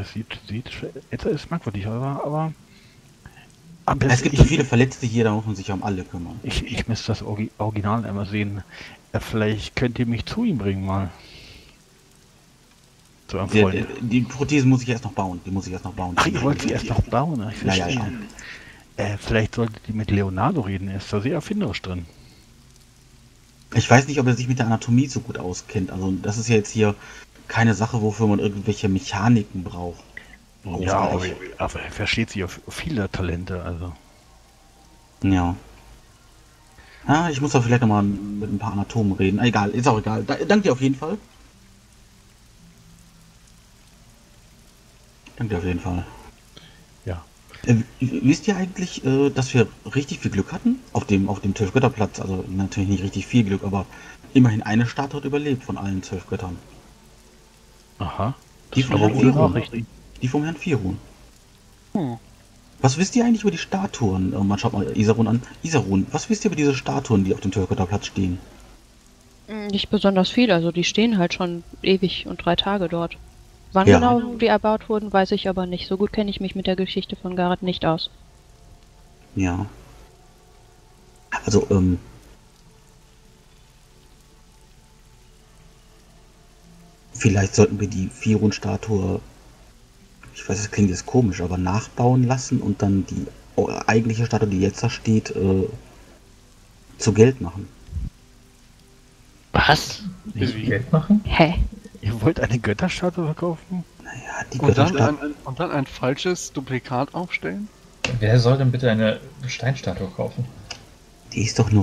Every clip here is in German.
es sieht ist merkwürdig, aber es gibt so viele Verletzte hier, da muss man sich um alle kümmern. Ich müsste das Original einmal sehen. Vielleicht könnt ihr mich zu ihm bringen mal. Zu einem Freund. Die Prothese muss ich erst noch bauen. Ach, ihr wollt sie erst noch bauen? Ich verstehe. Ja. Vielleicht solltet ihr mit Leonardo reden, er ist da sehr erfinderisch drin. Ich weiß nicht, ob er sich mit der Anatomie so gut auskennt. Also das ist ja jetzt hier keine Sache, wofür man irgendwelche Mechaniken braucht. Ja, aber er versteht sich auf viele Talente, also. Ja. Ja, ich muss da vielleicht nochmal mit ein paar Anatomen reden. Egal, ist auch egal. Danke dir auf jeden Fall. Ja. Wisst ihr eigentlich, dass wir richtig viel Glück hatten? Auf dem 12-Götter-Platz. Also natürlich nicht richtig viel Glück, aber immerhin eine Statue hat überlebt von allen 12 Göttern. Aha. Die vom Herrn Firun. Was wisst ihr eigentlich über die Statuen? Man schaut mal Isarun an. Isarun, was wisst ihr über diese Statuen, die auf dem 12-Götter-Platz stehen? Nicht besonders viel, also die stehen halt schon ewig und 3 Tage dort. Wann genau die erbaut wurden, weiß ich aber nicht. So gut kenne ich mich mit der Geschichte von Gareth nicht aus. Ja. Also, vielleicht sollten wir die Firun-Statue, ich weiß, es klingt jetzt komisch, aber nachbauen lassen und dann die eigentliche Statue, die jetzt da steht, zu Geld machen. Was? Wie Geld machen? Hä? Ihr wollt eine Götterstatue verkaufen? Naja, die und dann ein falsches Duplikat aufstellen? Wer soll denn bitte eine Steinstatue kaufen? Die ist doch.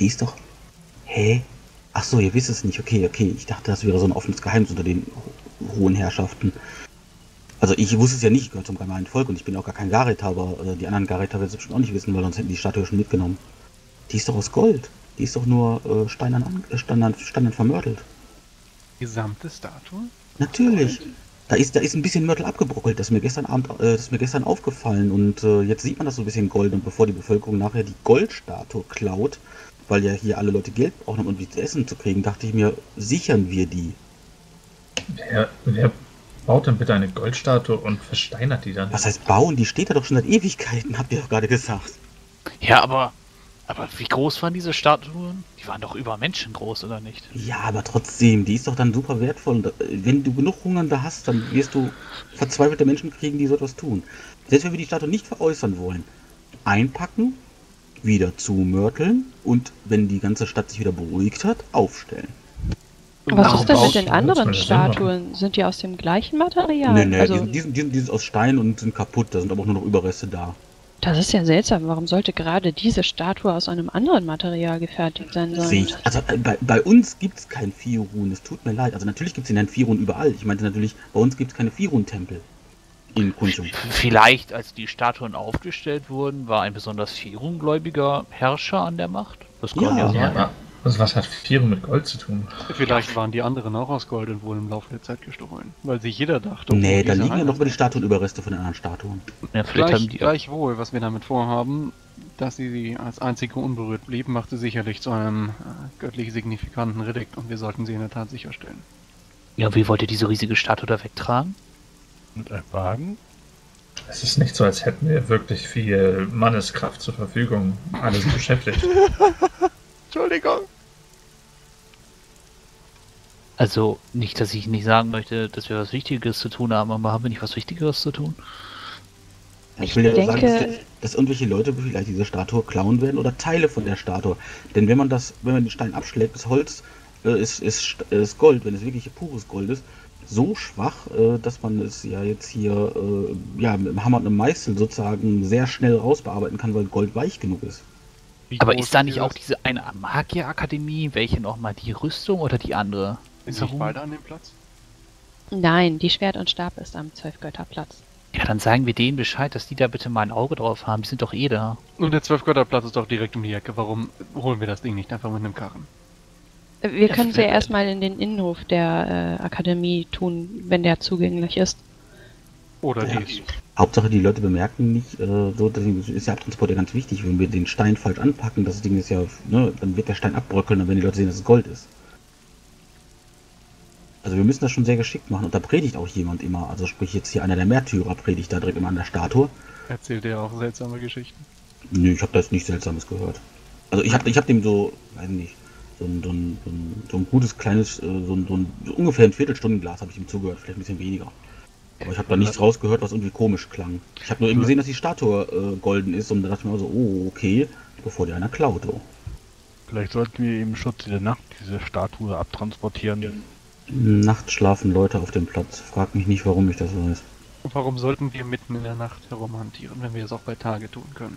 Hä? Ach so, ihr wisst es nicht. Okay. Ich dachte, das wäre so ein offenes Geheimnis unter den hohen Herrschaften. Also ich wusste es ja nicht, ich gehöre zum gemeinen Volk und ich bin auch gar kein Garetha, aber die anderen Garetha werden es bestimmt auch nicht wissen, weil sonst hätten die Statue schon mitgenommen. Die ist doch aus Gold. Die ist doch nur steinern vermörtelt. Gesamte Statue? Natürlich. Da ist ein bisschen Mörtel abgebrockelt, das ist mir gestern aufgefallen und jetzt sieht man das so ein bisschen Gold und bevor die Bevölkerung nachher die Goldstatue klaut, weil ja hier alle Leute Geld brauchen, um die zu essen zu kriegen, dachte ich mir, sichern wir die. Wer baut denn bitte eine Goldstatue und versteinert die dann? Was heißt bauen? Die steht da doch schon seit Ewigkeiten, habt ihr doch gerade gesagt. Ja, aber wie groß waren diese Statuen? Die waren doch über Menschen groß, oder nicht? Ja, aber trotzdem, die ist doch dann super wertvoll. Und wenn du genug Hungernde hast, dann wirst du verzweifelte Menschen kriegen, die so etwas tun. Selbst wenn wir die Statue nicht veräußern wollen, einpacken, wieder zumörteln und wenn die ganze Stadt sich wieder beruhigt hat, aufstellen. Was ist denn mit den anderen Statuen? Sind die aus dem gleichen Material? Nee, also, die sind aus Stein und sind kaputt, da sind aber auch nur noch Überreste da. Das ist ja seltsam. Warum sollte gerade diese Statue aus einem anderen Material gefertigt sein sollen? Also bei uns gibt es kein Firun, es tut mir leid. Also natürlich gibt es den Herrn Firun überall. Ich meinte natürlich, bei uns gibt es keine Firun-Tempel in Kunschum. Vielleicht, als die Statuen aufgestellt wurden, war ein besonders Firun-gläubiger Herrscher an der Macht? Das kann ja sein. Ja, also was hat Firun mit Gold zu tun? Vielleicht waren die anderen auch aus Gold und wurden im Laufe der Zeit gestohlen. Weil sich jeder dachte... Nee, da liegen ja noch über die Statuenüberreste von den anderen Statuen. Ja, gleichwohl, was wir damit vorhaben, dass sie als einzige unberührt blieb, macht sie sicherlich zu einem göttlich signifikanten Relikt und wir sollten sie in der Tat sicherstellen. Ja, wie wollt ihr diese riesige Statue da wegtragen? Mit einem Wagen? Es ist nicht so, als hätten wir wirklich viel Manneskraft zur Verfügung. Alle sind beschäftigt. Entschuldigung. Also, nicht, dass ich nicht sagen möchte, dass wir was Wichtigeres zu tun haben, aber haben wir nicht was Wichtigeres zu tun? Ich will ja sagen, dass irgendwelche Leute vielleicht diese Statue klauen werden oder Teile von der Statue. Denn wenn man den Stein abschlägt, das Holz ist Gold, wenn es wirklich pures Gold ist, so schwach, dass man es ja jetzt hier mit dem Hammer und einem Meißel sozusagen sehr schnell rausbearbeiten kann, weil Gold weich genug ist. Aber ist da nicht auch diese eine Magierakademie, welche nochmal die Rüstung oder die andere? Sind nicht beide an dem Platz? Nein, die Schwert und Stab ist am 12-Götter-Platz. Ja, dann sagen wir denen Bescheid, dass die da bitte mal ein Auge drauf haben. Die sind doch eh da. Und der 12-Götter-Platz ist doch direkt um die Ecke. Warum holen wir das Ding nicht einfach mit einem Karren? Wir können sie ja erstmal in den Innenhof der Akademie tun, wenn der zugänglich ist. Oder ja. die. Hauptsache die Leute bemerken nicht, deswegen ist ja Abtransport ja ganz wichtig, wenn wir den Stein falsch anpacken, das Ding ist ja, ne, dann wird der Stein abbröckeln, und wenn die Leute sehen, dass es Gold ist. Also wir müssen das schon sehr geschickt machen und da predigt auch jemand immer. Also sprich jetzt hier einer der Märtyrer predigt da direkt immer an der Statue. Erzählt er auch seltsame Geschichten? Nö, ich habe da jetzt nichts Seltsames gehört. Also ich hab dem so, weiß nicht, so ein gutes kleines, so ungefähr ein Viertelstundenglas habe ich ihm zugehört, vielleicht ein bisschen weniger. Aber ich habe da nichts rausgehört, was irgendwie komisch klang. Ich habe nur eben gesehen, dass die Statue golden ist und da dachte ich mir so, oh, okay, bevor die einer klaut. Oh. Vielleicht sollten wir im Schutz der Nacht diese Statue abtransportieren. Nachts schlafen Leute auf dem Platz. Frag mich nicht, warum ich das weiß. Und warum sollten wir mitten in der Nacht herumhantieren, wenn wir es auch bei Tage tun können?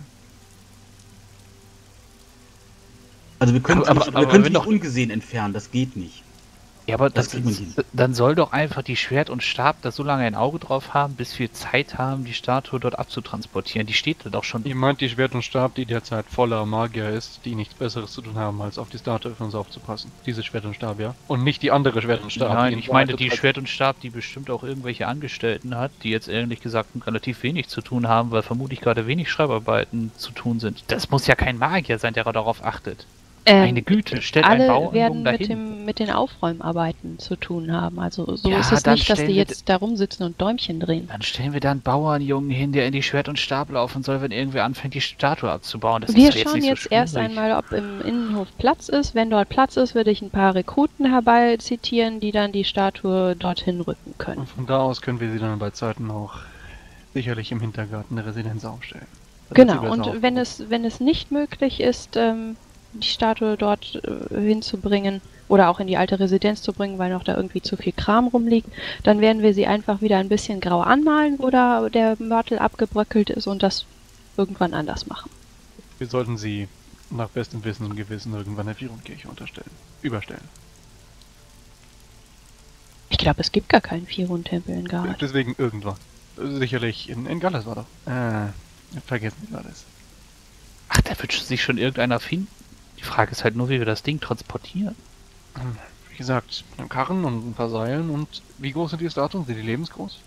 Also wir können Aber sie wenn nicht doch ungesehen entfernen, das geht nicht. Ja, aber Das kriegt man hin. dann soll doch einfach die Schwert und Stab da so lange ein Auge drauf haben, bis wir Zeit haben, die Statue dort abzutransportieren. Die steht da doch schon. Ihr meint die Schwert und Stab, die derzeit voller Magier ist, die nichts Besseres zu tun haben, als auf die Statue von uns aufzupassen. Diese Schwert und Stab, ja? Und nicht die andere Schwert und Stab. Nein, ich meine die Schwert und Stab, die bestimmt auch irgendwelche Angestellten hat, die jetzt ehrlich gesagt relativ wenig zu tun haben, weil vermutlich gerade wenig Schreibarbeiten zu tun sind. Das muss ja kein Magier sein, der darauf achtet. Meine Güte, stellt ein alle Bauernjungen werden dahin. mit den Aufräumarbeiten zu tun haben. Also so Ja, ist es dann nicht, dass die stellen wir jetzt da rumsitzen und Däumchen drehen. Dann stellen wir da einen Bauernjungen hin, der in die Schwert und Stab laufen soll, wenn irgendwer anfängt, die Statue abzubauen. Das Wir ist doch schauen nicht jetzt so erst schwierig. einmal, ob im Innenhof Platz ist. Wenn dort Platz ist, würde ich ein paar Rekruten herbeizitieren, die dann die Statue dorthin rücken können. Und von da aus können wir sie dann bei Zeiten auch sicherlich im Hintergarten der Residenz aufstellen. Das Genau, ist überall und wenn es nicht möglich ist, die Statue dort hinzubringen oder auch in die alte Residenz zu bringen, weil noch da irgendwie zu viel Kram rumliegt, dann werden wir sie einfach wieder ein bisschen grau anmalen, wo da der Mörtel abgebröckelt ist und das irgendwann anders machen. Wir sollten sie nach bestem Wissen und Gewissen irgendwann der Virunkirche überstellen. Ich glaube, es gibt gar keinen Firun-Tempel in Gareth. Deswegen irgendwann. Sicherlich in Galles war doch. Vergessen wir alles. Ach, da wird sich schon irgendeiner finden. Die Frage ist halt nur, wie wir das Ding transportieren. Wie gesagt, mit einem Karren und ein paar Seilen und wie groß sind die Statuen? Sind die lebensgroß?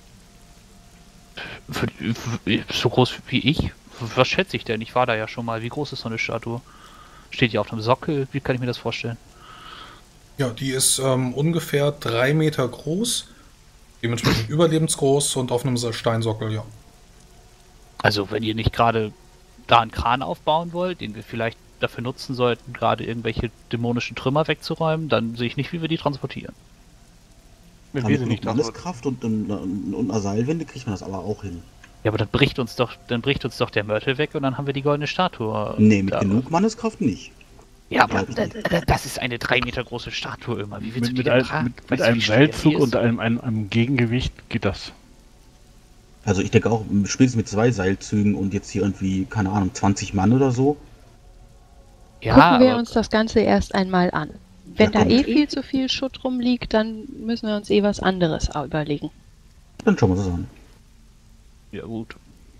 So groß wie ich? Was schätze ich denn? Ich war da ja schon mal. Wie groß ist so eine Statue? Steht die auf einem Sockel? Wie kann ich mir das vorstellen? Ja, die ist ungefähr 3 Meter groß, dementsprechend überlebensgroß und auf einem Steinsockel, ja. Also, wenn ihr nicht gerade da einen Kran aufbauen wollt, den wir vielleicht dafür nutzen sollten, gerade irgendwelche dämonischen Trümmer wegzuräumen, dann sehe ich nicht, wie wir die transportieren. Wenn Aber wir sie mit nicht Landeskraft und einer Seilwinde kriegt man das aber auch hin. Ja, aber dann bricht uns doch der Mörtel weg und dann haben wir die goldene Statue. Nee, mit da. genug Manneskraft nicht. Ja, aber Ja, das ist eine 3 Meter große Statue immer. Wie willst du die Mit, denn ein, tragen? mit Weißt du, einem wie schwer die Seilzug ist? und einem Gegengewicht geht das. Also ich denke auch, spätestens mit 2 Seilzügen und jetzt hier irgendwie, keine Ahnung, 20 Mann oder so. Ja, Gucken wir aber uns das Ganze erst einmal an. Wenn Ja, da komm. viel zu viel Schutt rumliegt, dann müssen wir uns was anderes überlegen. Dann schauen wir uns das an. ja gut.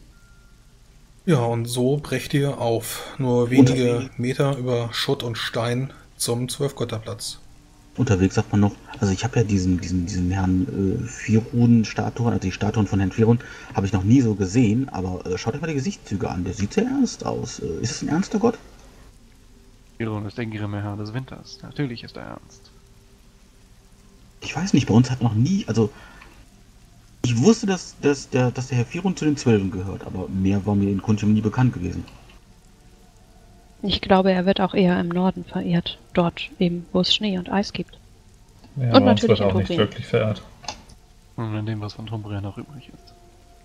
Ja, und so brecht ihr auf nur wenige Meter über Schutt und Stein zum Zwölfgötterplatz. Unterwegs sagt man noch, also ich habe ja diesen Herrn Firun-Statuen, also die Statuen von Herrn Firun, habe ich noch nie so gesehen, aber schaut euch mal die Gesichtszüge an, der sieht sehr ernst aus. Ist es ein ernster Gott? Firun ist der grimme Herr des Winters. Natürlich ist er ernst. Ich weiß nicht, bei uns hat noch nie, also ich wusste, dass der Herr Firun zu den 12 gehört, aber mehr war mir in Kuntium nie bekannt gewesen. Ich glaube, er wird auch eher im Norden verehrt. Dort eben, wo es Schnee und Eis gibt. Ja, Und bei uns natürlich wird auch in nicht Turin. wirklich verehrt. Und in dem, was von Trumbria noch übrig ist.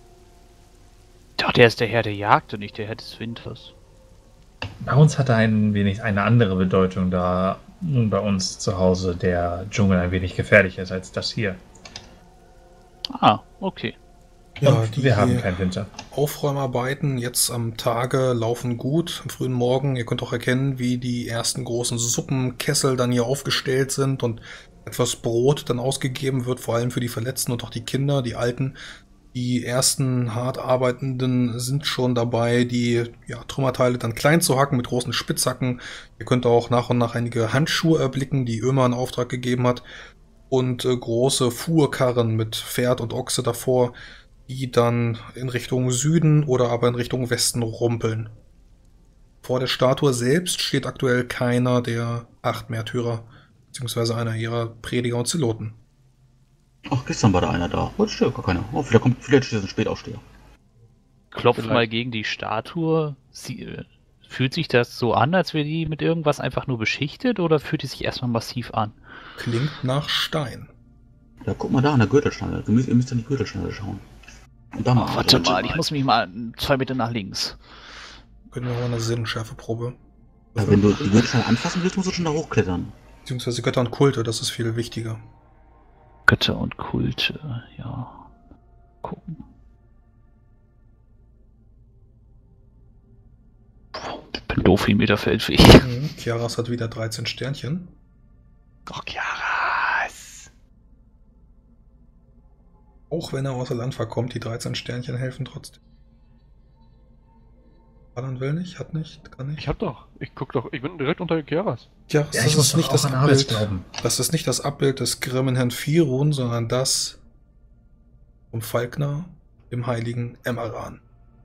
Doch, der ist der Herr der Jagd und nicht der Herr des Winters. Bei uns hat er ein wenig eine andere Bedeutung, da nun bei uns zu Hause der Dschungel ein wenig gefährlicher ist als das hier. Ah, okay. Ja, Und wir haben keinen Winter. Aufräumarbeiten jetzt am Tage laufen gut, am frühen Morgen. Ihr könnt auch erkennen, wie die ersten großen Suppenkessel dann hier aufgestellt sind und etwas Brot dann ausgegeben wird, vor allem für die Verletzten und auch die Kinder, die Alten. Die ersten hart Arbeitenden sind schon dabei, die Trümmerteile dann klein zu hacken mit großen Spitzhacken. Ihr könnt auch nach und nach einige Handschuhe erblicken, die Ömer in Auftrag gegeben hat. Und große Fuhrkarren mit Pferd und Ochse davor, die dann in Richtung Süden oder aber in Richtung Westen rumpeln. Vor der Statue selbst steht aktuell keiner der 8 Märtyrer, beziehungsweise einer ihrer Prediger und Zeloten. Ach, gestern war da einer da. Heute steht gar keiner. Oh, vielleicht steht ein Spätaufsteher. Klopf Vielleicht. mal gegen die Statue. Fühlt sich das so an, als wäre die mit irgendwas einfach nur beschichtet oder fühlt die sich erstmal massiv an? Klingt nach Stein. Ja, guck mal da an der Gürtelschnalle. Ihr müsst an die Gürtelschnalle schauen. Und da mal. Warte mal, ich muss mich mal 2 Meter nach links. Können wir mal eine Sinnschärfeprobe. Ja, wenn du die Gürtelschnalle anfassen willst, musst du schon da hochklettern. Beziehungsweise Götter und Kulte, das ist viel wichtiger. Götter und Kulte, ja. Gucken. Ich bin doof wie Meter Feldweg. Kiaras hat wieder 13 Sternchen. Oh, Chiaras. Auch wenn er außer Land verkommt, die 13 Sternchen helfen trotzdem. Alan will nicht, hat nicht, kann nicht. Ich hab doch. Ich guck doch. Ich bin direkt unter Chiaras. Ja, Ja, das ich muss ist nicht doch das auch an alles Abbild. glauben. Das ist nicht das Abbild des grimmen Herrn Firun, sondern das vom Falkner, dem heiligen Emmeran.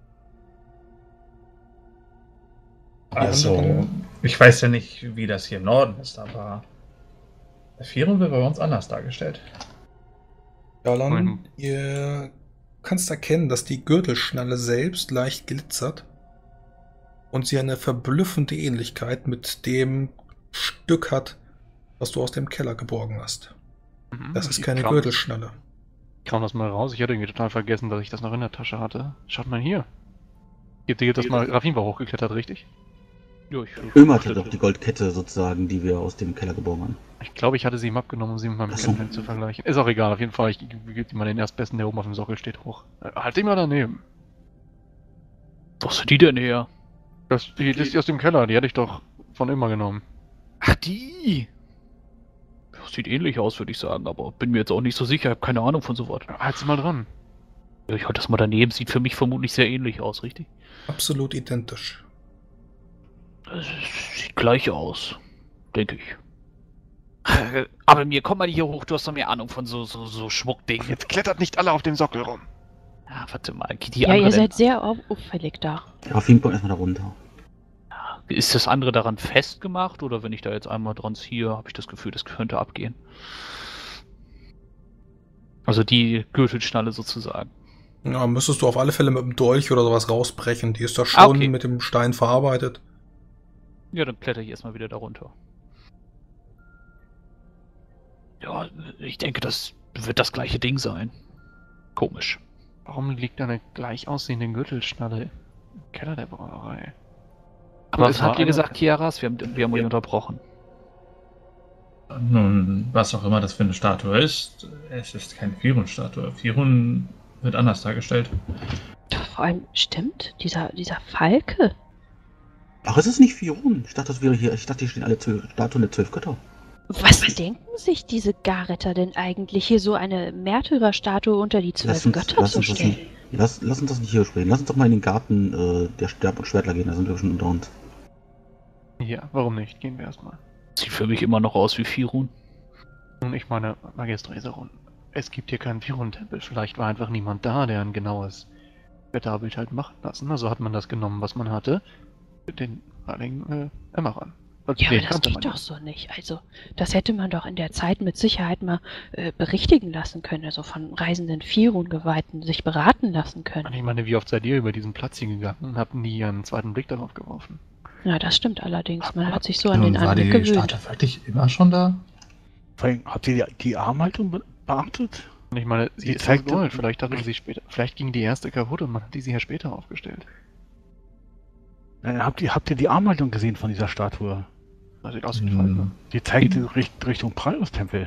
Also, ich weiß ja nicht, wie das hier im Norden ist, aber der Firun wird bei uns anders dargestellt. Alan, Mhm. ihr kannst erkennen, dass die Gürtelschnalle selbst leicht glitzert und sie eine verblüffende Ähnlichkeit mit dem Stück hat, was du aus dem Keller geborgen hast. Das ist keine Gürtelschnalle. Ich kram das mal raus. Ich hatte irgendwie total vergessen, dass ich das noch in der Tasche hatte. Schaut mal hier. Gibt das mal. Rafin war hochgeklettert, richtig? Ja, Ömer hatte doch die Goldkette sozusagen, die wir aus dem Keller geborgen haben. Ich glaube, ich hatte sie ihm abgenommen, um sie mit meinem Ach so. Geld zu vergleichen. Ist auch egal, auf jeden Fall. Ich gebe die mal den erstbesten, der oben auf dem Sockel steht, hoch. Halt ihn mal daneben. wo ist die denn her? Das ist die aus dem Keller, die hatte ich doch von immer genommen. Ach, die! Das sieht ähnlich aus, würde ich sagen, aber bin mir jetzt auch nicht so sicher. Ich habe keine Ahnung von sowas. Halt sie mal dran. Ja, ich halte das mal daneben. Sieht für mich vermutlich sehr ähnlich aus, richtig? Absolut identisch. Das sieht gleich aus, denke ich. Aber mir komm mal hier hoch, du hast doch mehr Ahnung von so Schmuckdingen. Jetzt klettert nicht alle auf dem Sockel rum. Ja, warte mal, Ja, ihr seid sehr auffällig da. Rafin kommt erstmal da runter. Ist das andere daran festgemacht oder wenn ich da jetzt einmal dran ziehe, habe ich das Gefühl, das könnte abgehen? Also die Gürtelschnalle sozusagen. Ja, müsstest du auf alle Fälle mit dem Dolch oder sowas rausbrechen. Die ist da schon okay. mit dem Stein verarbeitet. Ja, dann kletter ich erstmal wieder darunter. Ja, ich denke, das wird das gleiche Ding sein. Komisch. Warum liegt da eine gleich aussehende Gürtelschnalle im Keller der Brauerei? Aber es was war habt ihr eine- gesagt, Kiaras? Wir haben euch unterbrochen. Nun, was auch immer das für eine Statue ist, es ist keine Firun-Statue. Firun wird anders dargestellt. Vor allem, stimmt, dieser Falke. Ach, es ist nicht Firun. Ich dachte, hier stehen alle Statuen der 12 Götter. Was denken sich diese Garretter denn eigentlich, hier so eine Märtyrerstatue unter die 12 Götter zu stellen? Lass uns das nicht hier sprechen. Lass uns doch mal in den Garten der Sterb- und Schwertler gehen. Da sind wir schon unter uns. Ja, warum nicht? Gehen wir erstmal. Sieht für mich immer noch aus wie Firun. Nun, ich meine, Magister Eserun, es gibt hier keinen Firun-Tempel. Vielleicht war einfach niemand da, der ein genaues Götterbild halt machen lassen. Also hat man das genommen, was man hatte. Den heiligen Emmeran. Ja, aber das geht doch so nicht. Also, das hätte man doch in der Zeit mit Sicherheit mal berichtigen lassen können. Also von reisenden Firun-Geweihten sich beraten lassen können. Ich meine, wie oft seid ihr über diesen Platz hier gegangen und habt nie einen zweiten Blick darauf geworfen? Ja, das stimmt allerdings. Man hat sich so an den War Anblick die gewöhnt. Statue wirklich immer schon da? Vor allem, habt ihr die Armhaltung beachtet? Und ich meine, sie Die ist zeigt- aus Gold. Vielleicht hatten sie später. Vielleicht ging die erste kaputt und man hat die sie ja später aufgestellt. Habt ihr die Armhaltung gesehen von dieser Statue? Das sieht aus wie ein Falke. Die zeigt Richtung Praios-Tempel.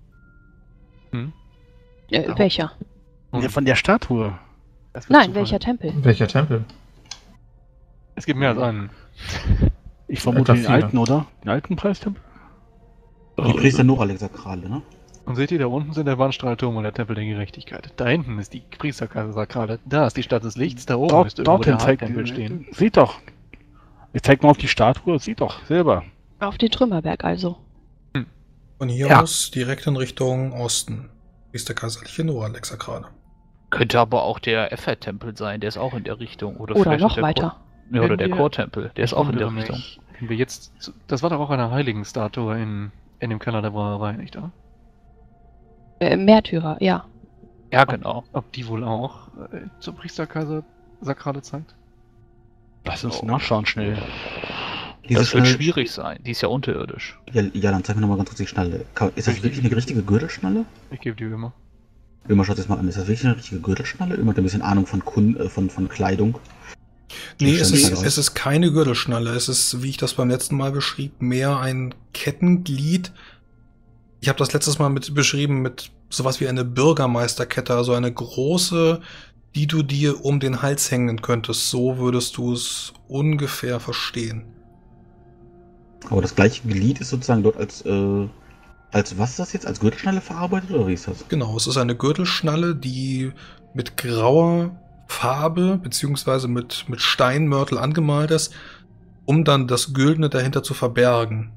Welcher? Und Ja, von der Statue. das wird Nein, zufallen. welcher Tempel? Welcher Tempel? Es gibt mehr als einen. Ich vermute den Etwa alten, oder? Den alten Preistempel? Die Priester Nora-Sakrale, ne? Und seht ihr, da unten sind der Bandstrahlturm und der Tempel der Gerechtigkeit. Da hinten ist die Priestersakrale. Da ist die Stadt des Lichts. Da oben müsste irgendwo der Tempel stehen. Seht doch. Ich zeig mal auf die Statue. Sieht doch selber. Auf den Trümmerberg also. Von hier Ja. aus direkt in Richtung Osten. Ist der kaiserliche Nora-Sakrale. Könnte aber auch der Effet-Tempel sein, der ist auch in der Richtung. Oder Oder vielleicht noch der weiter. Ja, oder Wenn der wir- Chortempel, der ist auch in der wundere Richtung. mich, wenn wir jetzt. Das war doch auch eine Heiligenstatue in dem Keller der Brauerei, nicht wahr? Märtyrer, ja. Ja, genau. Ob die wohl auch zur Priesterkaiser sakrale Zeit? Lass uns nachschauen schnell. Das wird schwierig sein. Die ist ja unterirdisch. Ja, dann zeig mir nochmal ganz kurz die Schnalle. Ist das wirklich eine richtige Gürtelschnalle? Ich gebe dir immer. Ömer, schaut das mal an. Ist das wirklich eine richtige Gürtelschnalle? Ömer hat ein bisschen Ahnung von Kleidung. Nee, es ist keine Gürtelschnalle. Es ist, wie ich das beim letzten Mal beschrieb, mehr ein Kettenglied. Ich habe das letztes Mal beschrieben mit sowas wie eine Bürgermeisterkette, also eine große, die du dir um den Hals hängen könntest. So würdest du es ungefähr verstehen. Aber das gleiche Glied ist sozusagen dort als was ist das jetzt? Als Gürtelschnalle verarbeitet oder wie ist das? Genau, es ist eine Gürtelschnalle, die mit grauer Farbe beziehungsweise mit Steinmörtel angemalt ist, um dann das Güldene dahinter zu verbergen.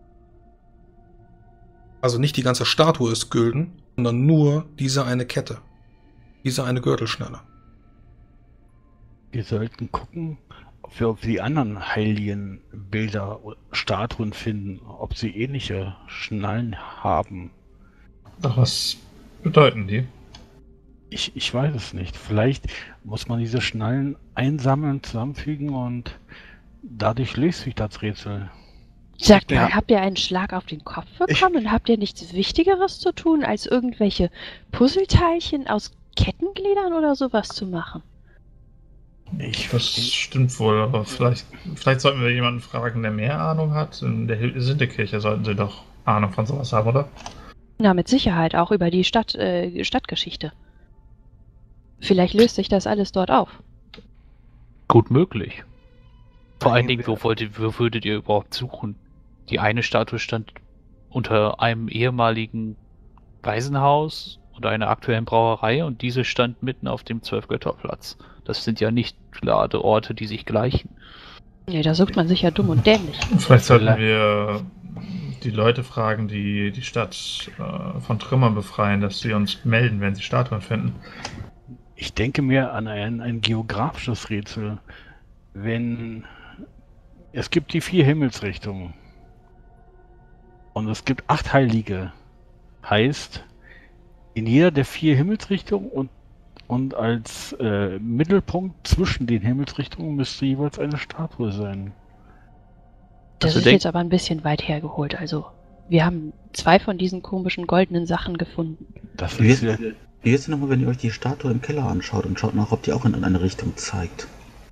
Also nicht die ganze Statue ist gülden, sondern nur diese eine Kette. Diese eine Gürtelschnalle. Wir sollten gucken, ob wir die anderen heiligen Bilder oder Statuen finden, ob sie ähnliche Schnallen haben. Ach, was bedeuten die? Ich weiß es nicht. Vielleicht muss man diese Schnallen einsammeln, zusammenfügen und dadurch löst sich das Rätsel. Sagt mal, habt ihr einen Schlag auf den Kopf bekommen und habt ihr nichts Wichtigeres zu tun, als irgendwelche Puzzleteilchen aus Kettengliedern oder sowas zu machen? Das stimmt wohl, aber vielleicht sollten wir jemanden fragen, der mehr Ahnung hat. In der Sindekirche sollten sie doch Ahnung von sowas haben, oder? Na, mit Sicherheit, auch über die Stadtgeschichte. Vielleicht löst sich das alles dort auf. Gut möglich. Vor allen Dingen, wo würdet ihr überhaupt suchen? Die eine Statue stand unter einem ehemaligen Waisenhaus oder einer aktuellen Brauerei und diese stand mitten auf dem Zwölfgötterplatz. Das sind ja nicht Ladeorte, die sich gleichen. Nee, da sucht man sich ja dumm und dämlich. Vielleicht sollten wir die Leute fragen, die die Stadt von Trümmern befreien, dass sie uns melden, wenn sie Statuen finden. Ich denke mir an ein geografisches Rätsel. Wenn es gibt die 4 Himmelsrichtungen und es gibt 8 Heilige, heißt in jeder der 4 Himmelsrichtungen und als Mittelpunkt zwischen den Himmelsrichtungen müsste jeweils eine Statue sein. Das ist jetzt aber ein bisschen weit hergeholt. Also wir haben 2 von diesen komischen goldenen Sachen gefunden. Das ist wie ist es nochmal, wenn ihr euch die Statue im Keller anschaut und schaut nach, ob die auch in eine Richtung zeigt?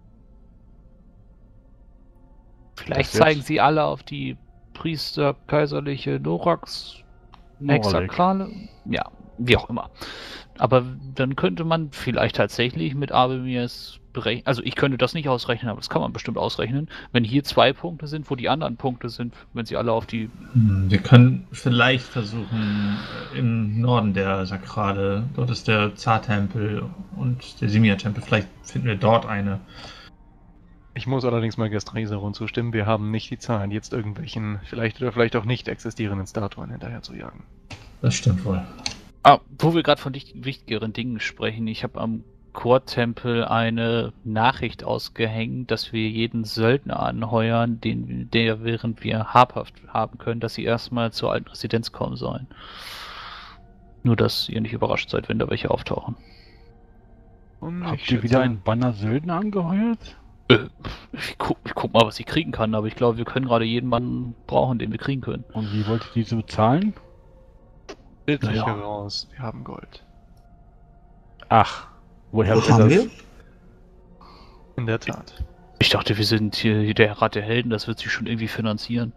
Vielleicht zeigen sie alle auf die Priester-Kaiserliche Norax Hexakrale. Ja, wie auch immer. Aber dann könnte man vielleicht tatsächlich mit Abelmirs berechnen. Also ich könnte das nicht ausrechnen, aber das kann man bestimmt ausrechnen. Wenn hier 2 Punkte sind, wo die anderen Punkte sind, wenn sie alle auf die... Wir können vielleicht versuchen, im Norden der Sakrale, dort ist der Zar-Tempel und der Simia-Tempel, vielleicht finden wir dort eine. Ich muss allerdings mal Gestraseron zustimmen, wir haben nicht die Zahlen, jetzt irgendwelchen vielleicht oder vielleicht auch nicht existierenden Statuen hinterher zu jagen. Das stimmt wohl. Wo wir gerade von wichtigeren Dingen sprechen, ich habe am Chortempel eine Nachricht ausgehängt, dass wir jeden Söldner anheuern, der während wir habhaft haben können, dass sie erstmal zur alten Residenz kommen sollen. Nur, dass ihr nicht überrascht seid, wenn da welche auftauchen. Und habt ihr wieder einen Banner Söldner angeheuert? Ich guck mal, was ich kriegen kann, aber ich glaube, wir können gerade jeden Mann brauchen, den wir kriegen können. Und wie wollt ihr diese bezahlen? Bitte heraus, wir haben Gold. Ach, woher haben wir? In der Tat. Ich dachte, wir sind hier der Rat der Helden, das wird sich schon irgendwie finanzieren.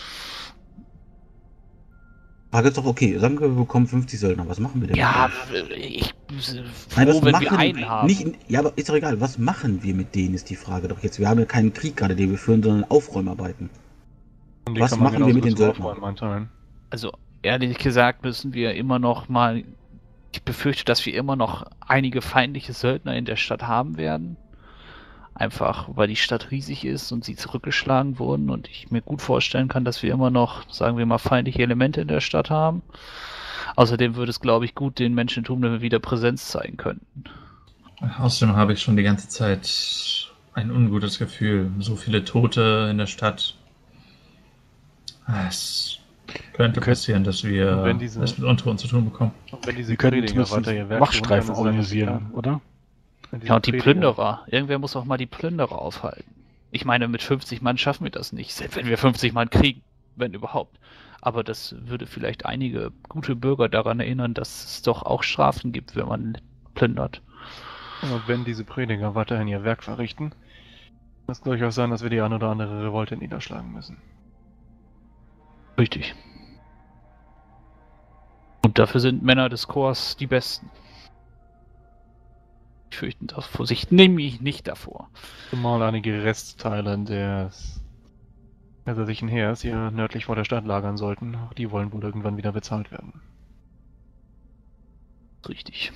Frage ist doch okay, sagen wir bekommen 50 Söldner, was machen wir denn? Ja, wenn wir einen haben. Ja, aber ist doch egal, was machen wir mit denen, ist die Frage doch jetzt. Wir haben ja keinen Krieg gerade, den wir führen, sondern Aufräumarbeiten. Was machen wir mit den Söldnern? Also, ehrlich gesagt müssen wir immer noch mal... Ich befürchte, dass wir immer noch einige feindliche Söldner in der Stadt haben werden. Einfach, weil die Stadt riesig ist und sie zurückgeschlagen wurden und ich mir gut vorstellen kann, dass wir immer noch, sagen wir mal, feindliche Elemente in der Stadt haben. Außerdem würde es, glaube ich, gut den Menschen tun, wenn wir wieder Präsenz zeigen könnten. Außerdem habe ich schon die ganze Zeit ein ungutes Gefühl. So viele Tote in der Stadt. Es Könnte passieren, dass wir Und wenn diese- es mit Untoten zu tun bekommen. Und wenn diese Sie können Prediger zumindest weiter ihr Werk Wachstreifen tun, kann es sein, dass organisieren, oder? wenn diese Ja, und die Prediger- Plünderer. Irgendwer muss auch mal die Plünderer aufhalten. Ich meine, mit 50 Mann schaffen wir das nicht, selbst wenn wir 50 Mann kriegen, wenn überhaupt. Aber das würde vielleicht einige gute Bürger daran erinnern, dass es doch auch Strafen gibt, wenn man plündert. Und wenn diese Prediger weiterhin ihr Werk verrichten, kann es durchaus sein, dass wir die ein oder andere Revolte niederschlagen müssen. Richtig. Und dafür sind Männer des Chors die Besten. Ich fürchte davor, ich nehme mich nicht davor. Zumal einige Restteile des kaiserlichen Heers hier nördlich vor der Stadt lagern sollten. Auch die wollen wohl irgendwann wieder bezahlt werden. Richtig.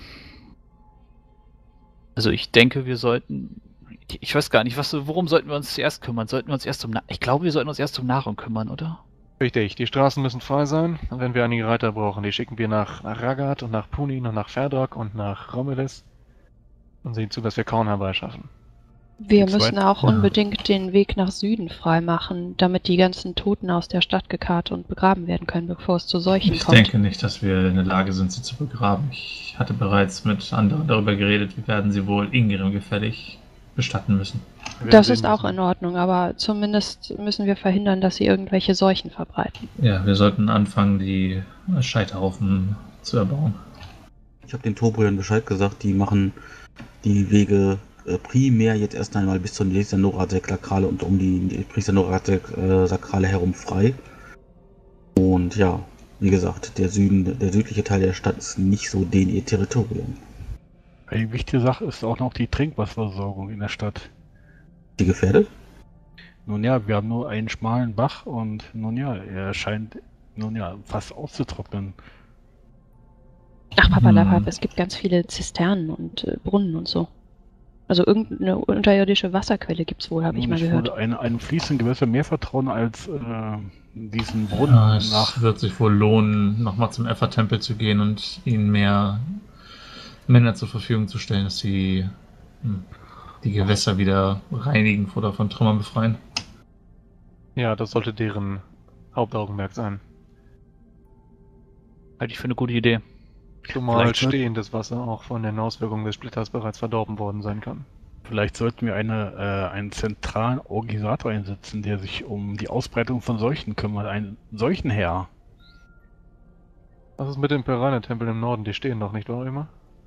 Also ich denke, wir sollten... Ich weiß gar nicht, worum sollten wir uns zuerst kümmern? Sollten wir uns erst ich glaube, wir sollten uns erst um Nahrung kümmern, oder? Richtig, die Straßen müssen frei sein. Und wenn wir einige Reiter brauchen, die schicken wir nach Ragat und nach Punin und nach Ferdok und nach Romelis. Und sehen zu, dass wir Korn herbeischaffen. Wir Die müssen zweite- auch ja. unbedingt den Weg nach Süden freimachen, damit die ganzen Toten aus der Stadt gekarrt und begraben werden können, bevor es zu Seuchen Ich kommt. denke nicht, dass wir in der Lage sind, sie zu begraben. Ich hatte bereits mit anderen darüber geredet, wir werden sie wohl Ingrim gefällig bestatten müssen. Wir Das sehen ist auch müssen. in Ordnung, aber zumindest müssen wir verhindern, dass sie irgendwelche Seuchen verbreiten. Ja, wir sollten anfangen, die Scheiterhaufen zu erbauen. Ich habe den Tobriern Bescheid gesagt, die machen die Wege primär jetzt erst einmal bis zur nächsten Noradsek-Sakrale und um die Priester Noradsek-Sakrale herum frei. Und ja, wie gesagt, der südliche Teil der Stadt ist nicht so ihr Territorium. Eine wichtige Sache ist auch noch die Trinkwasserversorgung in der Stadt. Die gefährdet? Nun ja, wir haben nur einen schmalen Bach und nun ja, er scheint nun ja fast auszutrocknen. Ach, Papalapap, Hm. es gibt ganz viele Zisternen und Brunnen und so. Also irgendeine unterirdische Wasserquelle gibt's wohl, habe ich Nun, mal gehört. würde einem fließenden Gewässer mehr vertrauen als diesen Brunnen Ja, es nach. wird sich wohl lohnen, nochmal zum Effa-Tempel zu gehen und ihnen mehr Männer zur Verfügung zu stellen, dass sie die Gewässer wieder reinigen oder von Trümmern befreien. Ja, das sollte deren Hauptaugenmerk sein. Halte ich für eine gute Idee. Zumal Vielleicht wird- stehendes Wasser auch von den Auswirkungen des Splitters bereits verdorben worden sein kann. Vielleicht sollten wir einen zentralen Organisator einsetzen, der sich um die Ausbreitung von Seuchen kümmert. Einen Seuchenherr. Was ist mit dem Peraner-Tempel im Norden? Die stehen doch nicht, wahr immer?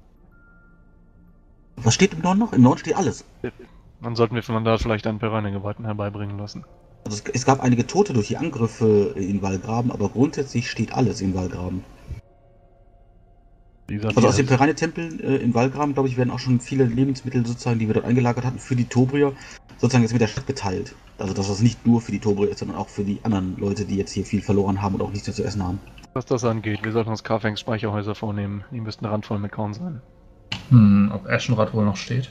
Was steht im Norden noch? Im Norden steht alles. Dann sollten wir von da vielleicht einen Peraner-Geweihten herbeibringen lassen. Also es gab einige Tote durch die Angriffe in Walgraben, aber grundsätzlich steht alles in Walgraben. Dieser Also aus dem Peraner-Tempel in Walgraben, glaube ich, werden auch schon viele Lebensmittel sozusagen, die wir dort eingelagert hatten, für die Tobrier sozusagen jetzt mit der Stadt geteilt. Also dass das nicht nur für die Tobrier ist, sondern auch für die anderen Leute, die jetzt hier viel verloren haben und auch nichts mehr zu essen haben. Was das angeht, wir sollten uns Karfangs Speicherhäuser vornehmen. Die müssten randvoll mit Korn sein. Ob Eschenrad wohl noch steht?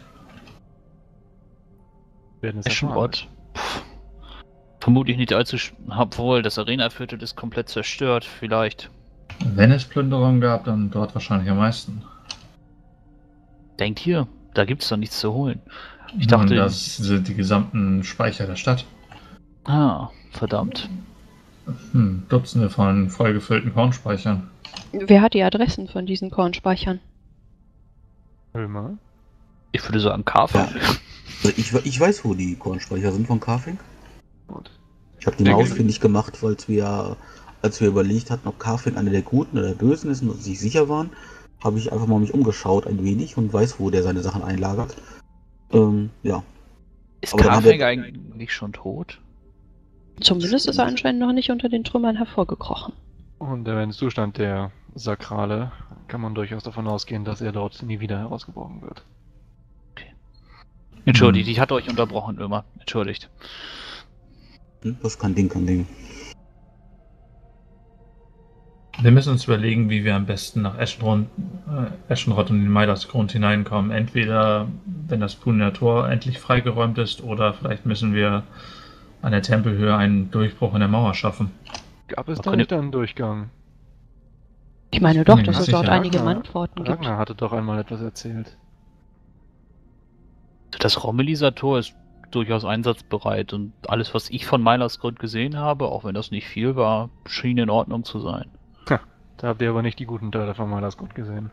Werden es erfahren. Eschenrod. Vermutlich nicht allzu... Obwohl, das Arena-Viertel ist komplett zerstört, vielleicht. Wenn es Plünderungen gab, dann dort wahrscheinlich am meisten. Denkt hier, da gibt's doch nichts zu holen. Ich Nun, dachte... das sind die gesamten Speicher der Stadt. Ah, verdammt. Dutzende von vollgefüllten Kornspeichern. Wer hat die Adressen von diesen Kornspeichern? Hömer? Ich würde sagen Karfang. Also ich weiß, wo die Kornspeicher sind von Karfing. Gut. Ich habe die mal ausfindig gemacht, weil wir, als wir überlegt hatten, ob Karfing einer der Guten oder der Bösen ist und uns nicht sicher waren, habe ich einfach mal mich umgeschaut ein wenig und weiß, wo der seine Sachen einlagert. Ja. Ist Aber dann haben Karfang wir- eigentlich schon tot? Zumindest ist er anscheinend noch nicht unter den Trümmern hervorgekrochen. Und der Zustand der Sakrale kann man durchaus davon ausgehen, dass er dort nie wieder herausgebrochen wird. Entschuldigt, ich hatte euch unterbrochen, immer. Entschuldigt. Das ist kein Ding. Wir müssen uns überlegen, wie wir am besten nach Eschenrod und in den Maidasgrund hineinkommen. Entweder, wenn das Puniner Tor endlich freigeräumt ist, oder vielleicht müssen wir an der Tempelhöhe einen Durchbruch in der Mauer schaffen. Gab es Man da könnte- nicht einen Durchgang? Ich meine doch, bin mir dass es nicht dort sicher. einige Ragnar- Antworten gibt. Ragnar hatte doch einmal etwas erzählt. Das Rommeliser Tor ist durchaus einsatzbereit und alles, was ich von Mylars Grund gesehen habe, auch wenn das nicht viel war, schien in Ordnung zu sein. Da habt ihr aber nicht die guten Teile von Mylars gut gesehen.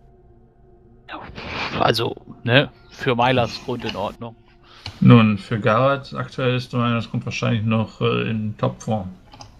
Also, ne, für Mylars Grund in Ordnung. Nun, für Garrett aktuell ist das Grund wahrscheinlich noch in Topform.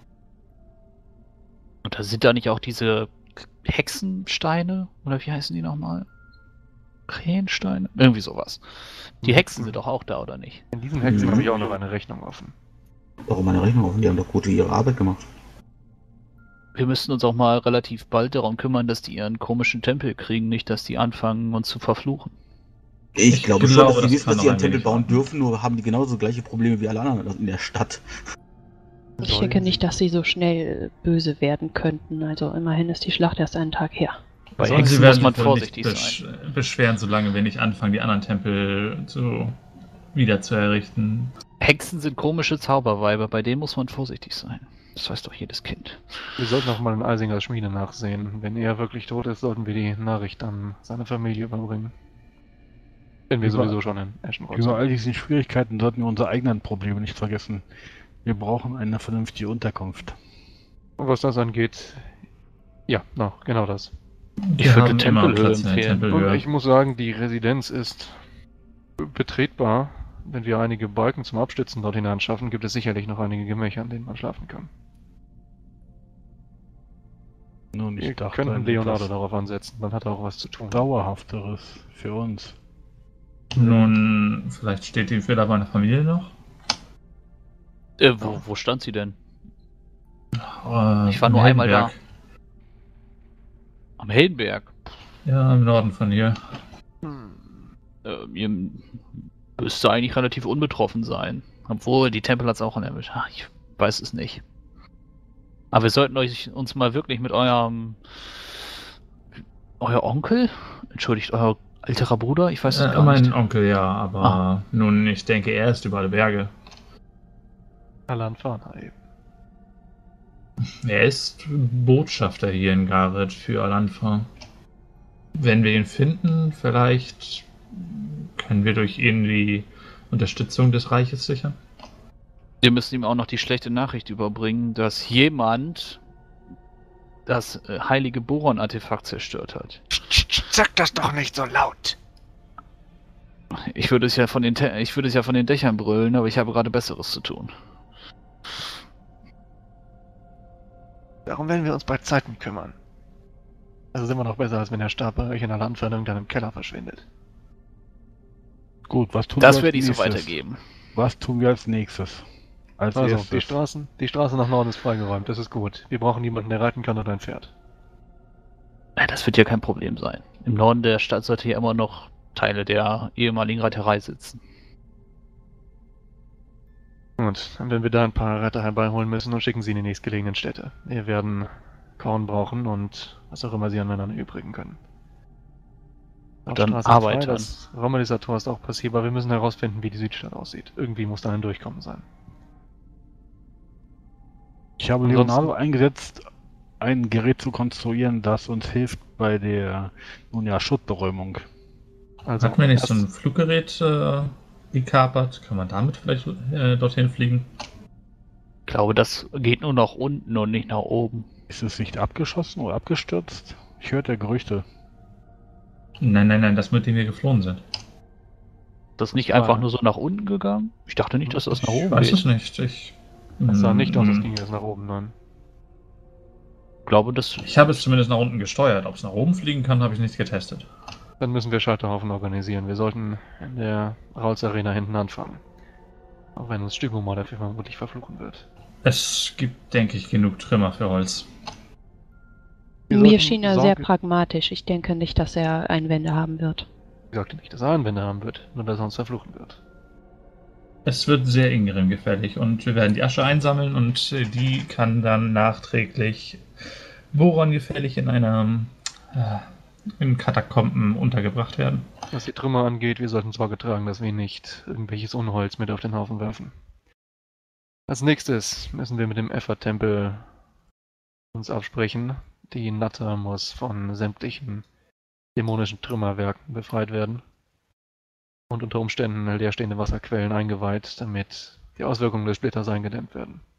Und da sind da nicht auch diese Hexensteine? Oder wie heißen die nochmal? Krähensteine? Irgendwie sowas. Die Hexen sind doch auch da, oder nicht? In diesen Hexen habe ich auch noch eine Rechnung offen. Warum eine Rechnung offen? Die haben doch gut ihre Arbeit gemacht. Wir müssten uns auch mal relativ bald darum kümmern, dass die ihren komischen Tempel kriegen, nicht, dass die anfangen, uns zu verfluchen. Ich glaube schon, dass das die wissen, kann dass noch sie einen ein Tempel wenig bauen warten. dürfen, nur haben die genauso gleiche Probleme wie alle anderen in der Stadt. Ich denke nicht, dass sie so schnell böse werden könnten. Also immerhin ist die Schlacht erst einen Tag her. Bei Sie Hexen werden muss man sich wohl vorsichtig nicht sein. beschweren, solange wir nicht anfangen, die anderen Tempel wieder zu errichten. Hexen sind komische Zauberweiber, bei denen muss man vorsichtig sein. Das weiß doch jedes Kind. Wir sollten auch mal in Eisingers Schmiede nachsehen. Wenn er wirklich tot ist, sollten wir die Nachricht an seine Familie überbringen. Wenn wir sowieso schon in Eschenrod Über all sind. diese Schwierigkeiten sollten wir unsere eigenen Probleme nicht vergessen. Wir brauchen eine vernünftige Unterkunft. Und was das angeht, ja, genau das. Ich würde haben Tempelhöhe immer Platz in der empfehlen. Und Tempelhöhe. ich muss sagen, die Residenz ist betretbar. Wenn wir einige Balken zum Abstützen dort hineinschaffen, gibt es sicherlich noch einige Gemächer, an denen man schlafen kann. Nun, Wir ich dachte könnten an Leonardo etwas darauf ansetzen, dann hat er auch was zu tun. Dauerhafteres für uns. Nun, vielleicht steht die Villa meiner Familie noch. Wo stand sie denn? Ich war nur einmal da. Am Heldenberg. Ja, im Norden von hier. Ihr müsste eigentlich relativ unbetroffen sein. Obwohl, die Tempel hat es auch erwischt. Ach, ich weiß es nicht. Aber wir sollten uns mal wirklich mit eurem... Euer Onkel? Entschuldigt, euer älterer Bruder? Ich weiß es gar Mein nicht. Onkel, ja, aber nun, ich denke, er ist über alle Berge. Alan Farner eben. Er ist Botschafter hier in Gareth für Alanfa. Wenn wir ihn finden, vielleicht können wir durch ihn die Unterstützung des Reiches sichern. Wir müssen ihm auch noch die schlechte Nachricht überbringen, dass jemand das heilige Boron-Artefakt zerstört hat. Sag das doch nicht so laut. Ich würde es ja von den Dächern brüllen, aber ich habe gerade Besseres zu tun. Darum werden wir uns bei Zeiten kümmern. Also sind wir noch besser, als wenn der Stab bei euch in der Landferne irgendwann im Keller verschwindet. Gut, was tun Das wir werde ich so nächstes? weitergeben. Was tun wir als nächstes? Als Also, erstes. die Straße nach Norden ist freigeräumt, das ist gut. Wir brauchen jemanden, der reiten kann oder ein Pferd. Ja, das wird ja kein Problem sein. Im Norden der Stadt sollte ja immer noch Teile der ehemaligen Reiterei sitzen. Gut, dann werden wir da ein paar Reiter herbeiholen müssen und schicken sie in die nächstgelegenen Städte. Wir werden Korn brauchen und was auch immer sie an Männern übrigen können. Dann Hauptstraße ist frei, Arbeitern. das Romeliser Tor ist auch passierbar. Wir müssen herausfinden, wie die Südstadt aussieht. Irgendwie muss da ein Durchkommen sein. Ich habe Ansonsten- Leonardo eingesetzt, ein Gerät zu konstruieren, das uns hilft bei der, nun ja, Schuttberäumung. Also, Hat mir nicht so erst- ein Fluggerät gekapert? Kann man damit vielleicht dorthin fliegen? Ich glaube, das geht nur nach unten und nicht nach oben. Ist es nicht abgeschossen oder abgestürzt? Ich hörte Gerüchte. Nein, das mit dem wir geflohen sind. Das ist nicht war- einfach nur so nach unten gegangen? Ich dachte nicht, dass das nach Ich oben weiß geht. es nicht. Ich Das sah nicht aus, als Mm, ging es nach oben, nein. Ich glaube, das... Ich habe es zumindest nach unten gesteuert. Ob es nach oben fliegen kann, habe ich nicht getestet. Dann müssen wir Scheiterhaufen organisieren. Wir sollten in der Rauls Arena hinten anfangen. Auch wenn uns Stygomor dafür vermutlich verfluchen wird. Es gibt, denke ich, genug Trümmer für Holz. Wir Mir sollten schien er sehr Sorge- pragmatisch. Ich denke nicht, dass er Einwände haben wird. Ich sagte nicht, dass er Einwände haben wird, nur dass er uns verfluchen wird. Es wird sehr Ingrim gefällig und wir werden die Asche einsammeln und die kann dann nachträglich Boron gefällig in einer in Katakomben untergebracht werden. Was die Trümmer angeht, wir sollten Sorge tragen, dass wir nicht irgendwelches Unholz mit auf den Haufen werfen. Als nächstes müssen wir mit dem Effort-Tempel uns absprechen. Die Natter muss von sämtlichen dämonischen Trümmerwerken befreit werden. und unter Umständen leerstehende Wasserquellen eingeweiht, damit die Auswirkungen des Splitters eingedämmt werden.